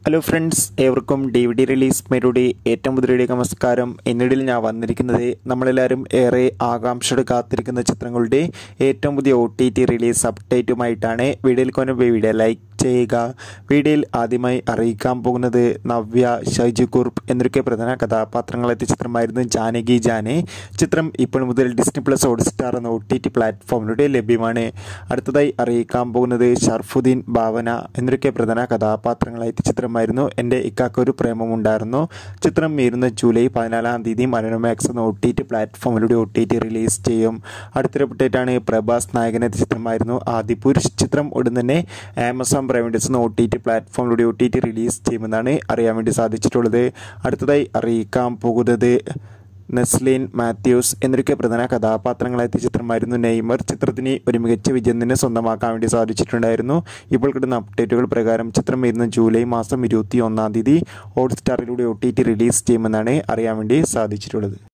Hello friends, ഏവർക്കും DVD release മേരുടെ ഏറ്റവും പുതിയ നമസ്കാരം. എന്നിടയിൽ ഞാൻ വന്നിരിക്കുന്നത് നമ്മളെല്ലാവരും ഏറെ ആകാംക്ഷയോടെ കാത്തിരിക്കുന്ന ചിത്രങ്ങളുടെ ഏറ്റവും പുതിയ OTT റിലീസ് അപ്ഡേറ്റുമായിട്ടാണ്. വീഡിയോയിൽ കൊണ്ടുപോയി വീഡിയോ ലൈക്ക് ചെയ്യുക. വീഡിയോയിൽ ആദ്യമായി അറിയിക്കാൻ പോകുന്നത് നവ്യ, ഷൈജു കുറുപ്പ് എന്നൊക്കെ പ്രധാന കഥാപാത്രങ്ങളെത്തിയ ചിത്രമായിരുന്നു ജാനകി ജാനെ. ചിത്രം ഇപ്പോൾ മുതൽ ഡിസ്നി പ്ലസ് ഹോട്ട്സ്റ്റാർ എന്ന OTT പ്ലാറ്റ്ഫോമിലൂടെ ലഭ്യമാണ്. അടുത്തതായി അറിയിക്കാൻ പോകുന്നത് ഷർഫുദ്ദീൻ, ഭാവന എന്നൊക്കെ പ്രധാന കഥാപാത്രങ്ങളെത്തിയ ചിത്രമായിരുന്നു എൻ്റെ ഇക്കാക്കൊരു പ്രേമമുണ്ടായിരുന്നു. ചിത്രം വരുന്ന ജൂലൈ 14-ാം തീയതി മനോരമാക്സ് എന്ന OTT പ്ലാറ്റ്ഫോമിലൂടെ OTT റിലീസ് ചെയ്യും. അടുത്തൊരു അപ്ഡേറ്റാണ് പ്രഭാസ് നായകനെത്തിയ ചിത്രമായിരുന്നു ആദിപുരുഷ്. ചിത്രം ഉടൻ തന്നെ ആമസോൺ പ്രൈം വീഡിയോസ് എന്ന OTT പ്ലാറ്റ്ഫോമിലൂടെ OTT റിലീസ് ചെയ്യുമെന്നാണ് അറിയാൻ വേണ്ടി സാധിച്ചിട്ടുള്ളത്. അടുത്തതായി അറിയിക്കാൻ പോകുന്നത് നെസ്ലിൻ മാത്യൂസ് എന്നൊക്കെ പ്രധാന കഥാപാത്രങ്ങളെത്തിയ ചിത്രമായിരുന്നു നെയ്മർ. ചിത്രത്തിന് ഒരു മികച്ച വിജയം തന്നെ സ്വന്തമാക്കാൻ വേണ്ടി സാധിച്ചിട്ടുണ്ടായിരുന്നു. ഇപ്പോൾ കിട്ടുന്ന അപ്ഡേറ്റുകൾ പ്രകാരം ചിത്രം വരുന്ന ജൂലൈ മാസം 21-ാം തീയതി ഹോട്ട്സ്റ്റാറിലൂടെ OTT റിലീസ് ചെയ്യുമെന്നാണ് അറിയാൻ വേണ്ടി സാധിച്ചിട്ടുള്ളത്.